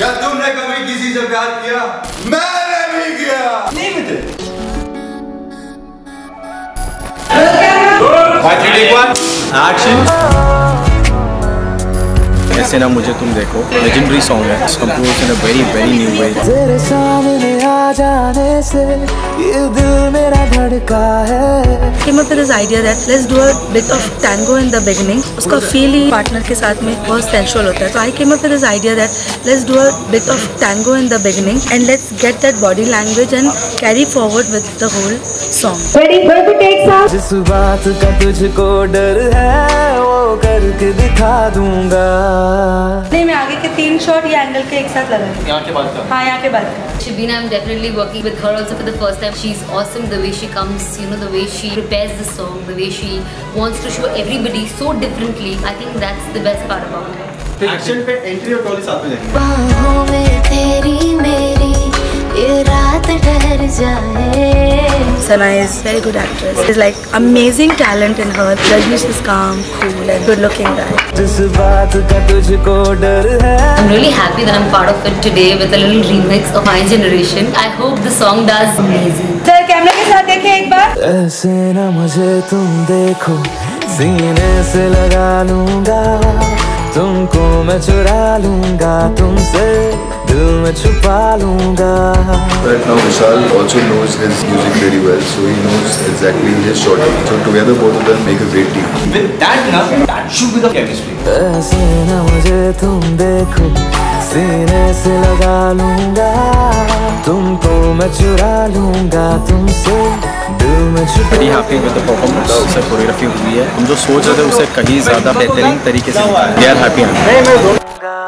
क्या तुमने कभी किसी से प्यार किया? मैंने भी किया। नहीं मित्र। ऐसे ना मुझे तुम देखो, लेजेंडरी सॉन्ग है, composed in a very new way. तेरे सामने आ जाने से ये दिल मेरा धड़का है। Came up with this idea that let's do a bit of tango in the beginning. उसका feel ही partner के साथ में बहुत sensual होता है. So I came up with this idea that let's do a bit of tango in the beginning and let's get that body language and carry forward with the whole song. Ready? Going to take some. जिस बात का तुझको डर है वो करके दिखा दूंगा। नहीं, मैं आगे के 3 शॉट ये एंगल के एक साथ लगाऊंगी। यहाँ के बाद का। हाँ, यहाँ के बाद का। Shabina, I'm definitely working with her also for the first time. She's awesome, the way she comes, you know, the way she prepares the song, the way she wants to show everybody so differently. I think that's the best part about her. Action पे entry और Dolly साथ में जाएंगे। बाहों में तेरी मेरी ये रात ठहर जाए। Sana is very good actress. There's like amazing talent in her. Rajniesh is calm, cool, and good-looking guy. जिस बात का तुझको डर है। I'm really happy that I'm part of it today with a little remix of My Generation. I hope the song does amazing. Sir, कैमरे के साथ देखें एक बार। ऐसे ना मुझे तुम देखो, सीने से लगा लूंगा, तुमको मैं चुरा लूंगा, तुमसे दिल में छुपा लूंगा। Right now Vishal also knows his music very well, so he knows exactly his shot. So together both of them make a great team. With that ना, that should be the chemistry. ऐसे ना मुझे तुम देखो, सीने से लगा लूंगा, तुमको मैं चुरा लूंगा, तुमसे दिल में छुपा। Very happy with the performance. उससे कोरियोग्राफी हुई है, हम जो सोच रहे थे उससे कहीं ज़्यादा बेहतरीन तरीके से। We are happy.